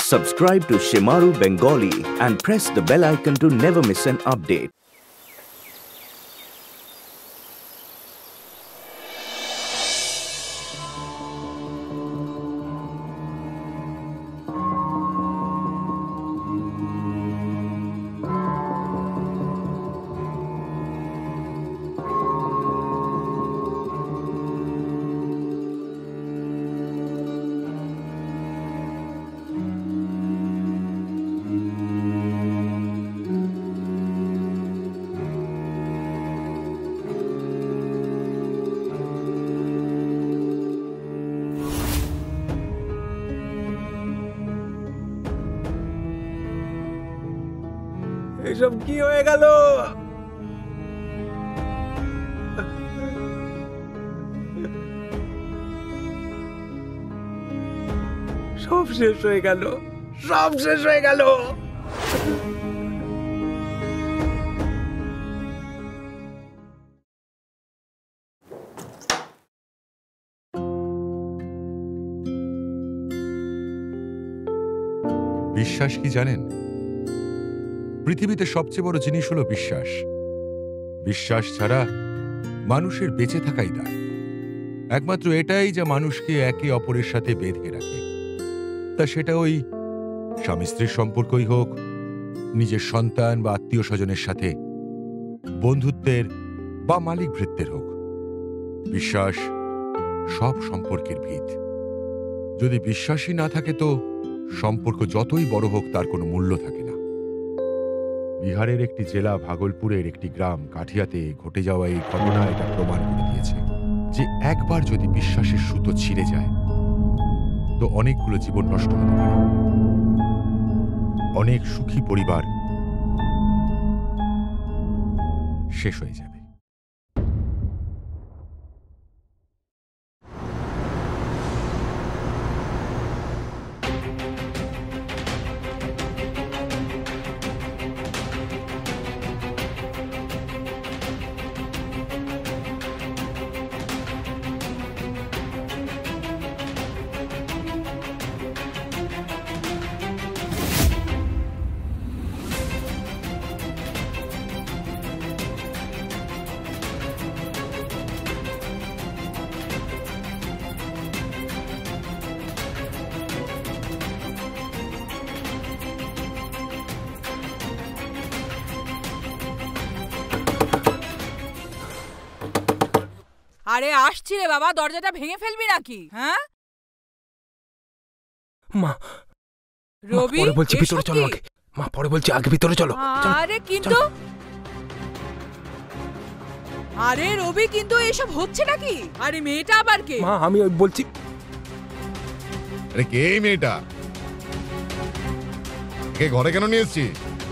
Subscribe to Shimaru Bengali and press the bell icon to never miss an update. এসব কি হয়ে গেল? সব শেষ হয়ে গেল, সব শেষ হয়ে গেল। বিশ্বাস কি জানেন? পৃথিবীতে সবচেয়ে বড় জিনিস হলো বিশ্বাস। বিশ্বাস ছাড়া মানুষের বেঁচে থাকাই দায়। একমাত্র এটাই যা মানুষকে একে অপরের সাথে বেঁধে রাখে। তা সেটা ওই স্বামী স্ত্রীর সম্পর্কই হোক, নিজের সন্তান বা আত্মীয় স্বজনের সাথে, বন্ধুত্বের বা মালিক ভৃত্যের হোক। বিশ্বাস সব সম্পর্কের ভিত। যদি বিশ্বাসই না থাকে তো সম্পর্ক যতই বড় হোক তার কোনো মূল্য থাকে না। বিহারের একটি জেলা ভাগলপুরের একটি গ্রাম কাঠিয়াতে ঘটে যাওয়া এই ঘটনা এটা প্রমাণ করে দিয়েছে যে একবার যদি বিশ্বাসের সুতো ছিঁড়ে যায় তো অনেকগুলো জীবন নষ্ট হতে পারে, অনেক সুখী পরিবার শেষ হয়ে যাবে। আরে আসছি রে বাবা, দরজাটা ভেঙে ফেলবি নাকি? হ্যাঁ মা, রবি পরে বলছি ভিতরে চলো আগে। মা পরে বলছি আগে ভিতরে চলো। আরে কিন্তু আরে রবি কিন্তু এসব হচ্ছে নাকি? আরে মেয়েটা আবার কে? মা আমি বলছি। আরে কে এই মেয়েটা? কে ঘরে কেন নিয়ে এসেছি?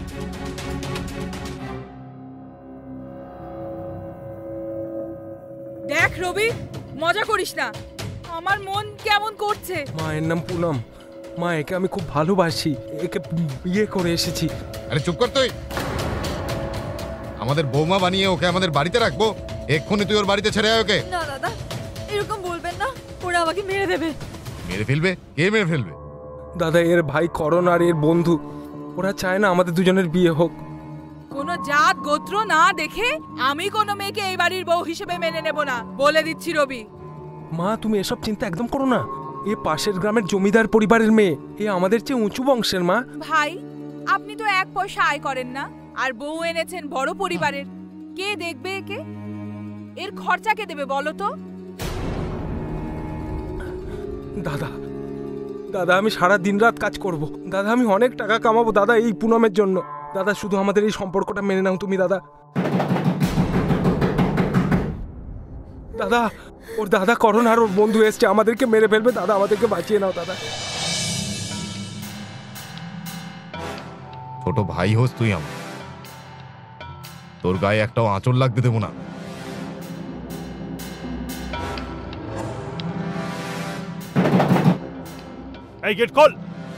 দেখ রবি, মজা করিস না, আমার মন কেমন করছে। মা এর নাম পুনম। মা একে আমি খুব ভালোবাসি, একে বিয়ে করে এসেছি। আরে চুপ কর তুই। আমাদের বৌমা বানিয়ে ওকে আমাদের বাড়িতে রাখবো? এক্ষুনি তুই ওর বাড়িতে ছেড়ে আয় ওকে। না দাদা, এরকম বলবেন না, ওরা আমাকে মেরে দেবে। মেরে ফেলবে? কে মেরে ফেলবে? দাদা এর ভাই করণ আর এর বন্ধু, ওরা চায় না আমাদের দুজনের বিয়ে হোক। কোনো জাত গোত্র না দেখে আমি কোনো মেয়েকে এই বাড়ির বউ হিসেবে মেনে নেব না, বলে দিচ্ছি রবি। মা তুমি এসব চিন্তা একদম করো না। এ পাশের গ্রামের জমিদার পরিবারের মেয়ে, এ আমাদের চেয়ে উঁচু বংশের। মা ভাই, আপনি তো এক পয়সা আয় করেন না, আর বউ এনেছেন বড় পরিবারের। কে দেখবে একে? এর খরচা কে দেবে বলো তো? দাদা, দাদা আমি সারা দিন রাত কাজ করব। দাদা আমি অনেক টাকা কামাবো দাদা এই পুনমের জন্য। দাদা শুধু আমাদের এই সম্পর্কটা মেনে নাও তুমি। দাদা, দাদা ওর দাদা করণ আর ওর বন্ধু এসছে, আমাদেরকে মেরে ফেলবে। দাদা আমাদেরকে বাঁচিয়ে নাও দাদা। ছোট ভাই হোস তুই আমার, তোর গায়ে একটাও আঁচড় লাগতে দেবো না। এই গেট খোল।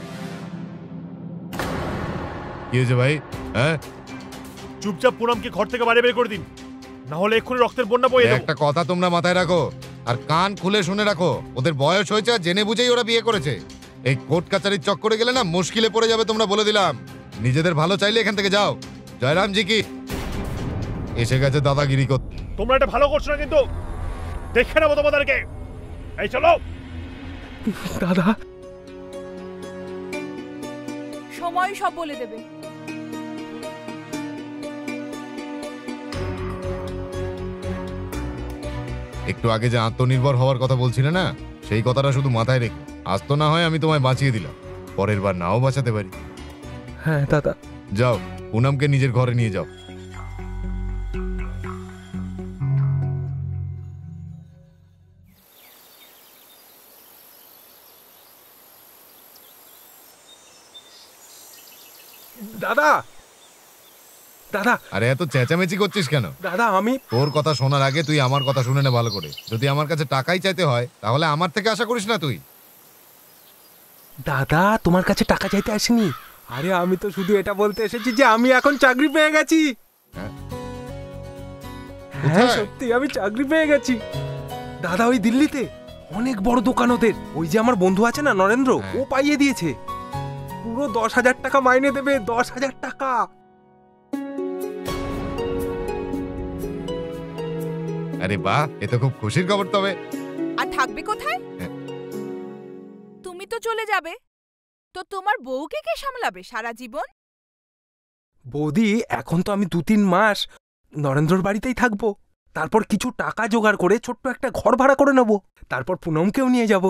কি হয়েছে ভাই? হ্যাঁ চুপচাপ পুনমকে ঘর থেকে বাইরে বের করে দিন, না হলে এক্ষুনি রক্তের বন্যা বয়ে যাবে। একটা কথা তোমরা মাথায় রাখো আর কান খুলে শুনে রাখো, ওদের বয়স হয়েছে, জেনে বুঝেই ওরা বিয়ে করেছে। এই কোর্ট কাচারির চক্করে গেলে না মুশকিলে পড়ে যাবে, তোমরা বলে দিলাম। নিজেদের ভালো চাইলে এখান থেকে যাও। জয়রামজি কি এসে গেছে দাদাগিরি করতে। তোমরা এটা ভালো করছো না, কিন্তু দেখে নেবো তোমাদেরকে। এই চলো। দাদা, সময় সব বলে দেবে। একটু আগে যে আত্মনির্ভর হওয়ার কথা বলছিলে না, সেই কথাটা শুধু মাথায় রেখো। আজ তো না হয় আমি তোমায় বাঁচিয়ে দিলাম, পরের বার নাও বাঁচাতে পারি। হ্যাঁ দাদা। যাও, পুনমকে নিজের ঘরে নিয়ে যাও। দাদা, দাদা, আরে এত চেঁচামেচি করছিস কেন? দাদা আমি তোর কথা শোনার আগে তুই আমার কথা শুনে নে ভালো করে। যদি আমার কাছে টাকাই চাইতে হয় তাহলে আমার থেকে আশা করিস না তুই। দাদা তোমার কাছে টাকা চাইতে আসিনি। আরে আমি তো শুধু এটা বলতে এসেছি যে আমি এখন চাকরি পেয়ে গেছি। হ্যাঁ? হ্যাঁ কোথায়? সত্যি আমি চাকরি পেয়ে গেছি দাদা। ওই দিল্লিতে অনেক বড় দোকান ওদের। ওই যে আমার বন্ধু আছে না নরেন্দ্র, হ্যাঁ। ও পাইয়ে দিয়েছে। পুরো 10,000 টাকা মাইনে দেবে, 10,000 টাকা। আরে বাহ, এ তো খুব খুশির খবর। তবে আর থাকবে কোথায়? হ্যাঁ। তুমি তো চলে যাবে, তো তোমার বউকে কে সামলাবে সারা জীবন? বৌদি, এখন তো আমি 2-3 মাস নরেন্দ্রর বাড়িতেই থাকবো। তারপর কিছু টাকা জোগাড় করে ছোট্ট একটা ঘর ভাড়া করে নেব। তারপর পুনমকেও নিয়ে যাব।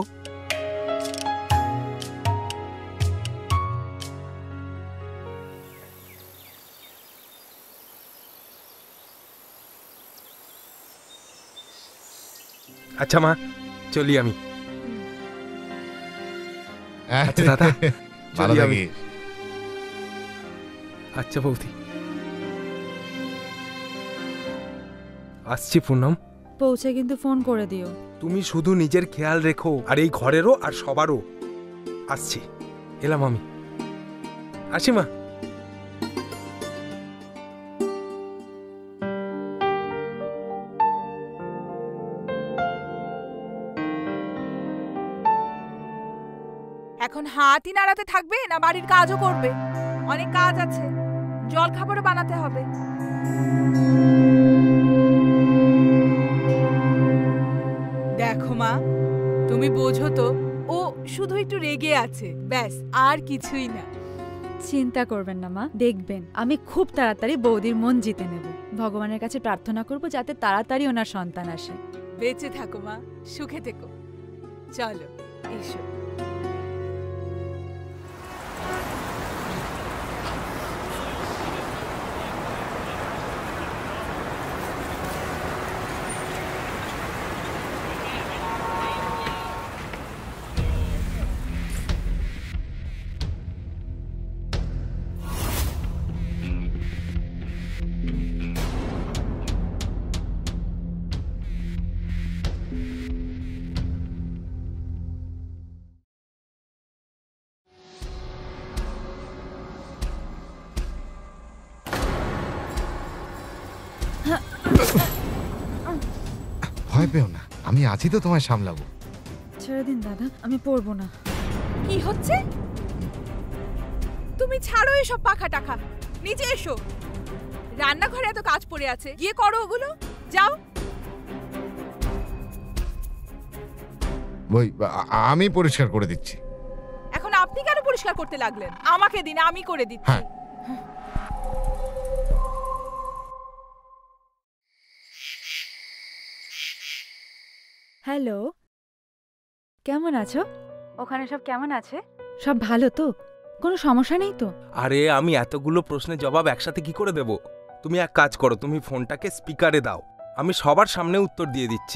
আচ্ছা মা, চলি আমি। আচ্ছা দাদা, ভালো চলি আমি। থাকিস। আচ্ছা বৌদি, আসছি পুনম। পৌঁছে কিন্তু ফোন করে দিও। তুমি শুধু নিজের খেয়াল রেখো, আর এই ঘরেরও আর সবারও। আসছি, এলাম আমি। আসি মা। এখন হাতই নাড়াতে থাকবে না বাড়ির কাজও করবে? অনেক কাজ আছে, জল খাবারও বানাতে হবে। দেখো মা, তুমি বোঝো তো, ও শুধু একটু রেগে আছে, ব্যাস, আর কিছুই না। চিন্তা করবেন না মা, দেখবেন আমি খুব তাড়াতাড়ি বৌদির মন জিতে নেব। ভগবানের কাছে প্রার্থনা করব যাতে তাড়াতাড়ি ওনার সন্তান আসে। বেঁচে থাকো মা, সুখে থেকো। চলো, এসো। ভয় পেও না, আমি আছি তো তোমায় সামলাবো। ছেড়ে দিন দাদা, আমি পড়বো না। কি হচ্ছে? তুমি ছাড়ো এসব পাখা টাখা, নিচে এসো। রান্নাঘরে এত কাজ পড়ে আছে, গিয়ে করো ওগুলো, যাও। ওই আমি পরিষ্কার করে দিচ্ছি। এখন আপনি কেন পরিষ্কার করতে লাগলেন? আমাকে দিন, আমি করে দিচ্ছি। হ্যাঁ। হ্যালো, কেমন আছো? ওখানে সব কেমন আছে? সব ভালো তো? কোনো সমস্যা নেই তো? আরে আমি এতগুলো প্রশ্নের জবাব একসাথে কি করে দেব? তুমি এক কাজ করো, তুমি ফোনটাকে স্পিকারে দাও, আমি সবার সামনে উত্তর দিয়ে দিচ্ছি।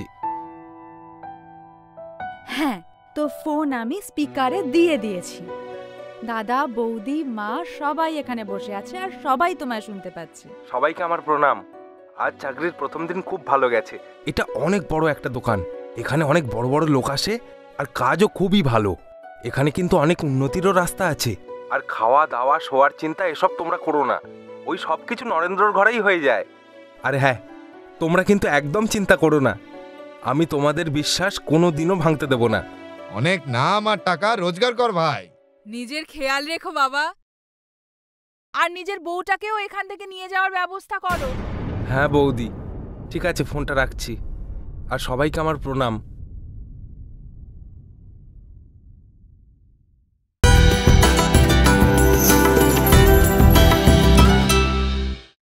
হ্যাঁ, তো ফোন আমি স্পিকারে দিয়ে দিয়েছি। দাদা, বৌদি, মা সবাই এখানে বসে আছে আর সবাই তোমায় শুনতে পাচ্ছে। সবাইকে আমার প্রণাম। আজ চাকরির প্রথম দিন খুব ভালো গেছে। এটা অনেক বড় একটা দোকান, এখানে অনেক বড় বড় লোক আসে, আর কাজও খুবই ভালো। এখানে কিন্তু অনেক উন্নতিরও রাস্তা আছে। আর খাওয়া দাওয়া, শোয়ার চিন্তা এসব তোমরা করো না, ওই সব কিছু নরেন্দ্রর ঘরেই হয়ে যায়। আরে হ্যাঁ, তোমরা কিন্তু একদম চিন্তা করো না, আমি তোমাদের বিশ্বাস কোনো দিনও ভাঙতে দেব না। অনেক নাম আর টাকা রোজগার কর ভাই। নিজের খেয়াল রেখো বাবা, আর নিজের বউটাকেও এখান থেকে নিয়ে যাওয়ার ব্যবস্থা করো। হ্যাঁ বৌদি, ঠিক আছে, ফোনটা রাখছি। আর সবাইকে আমার প্রণাম।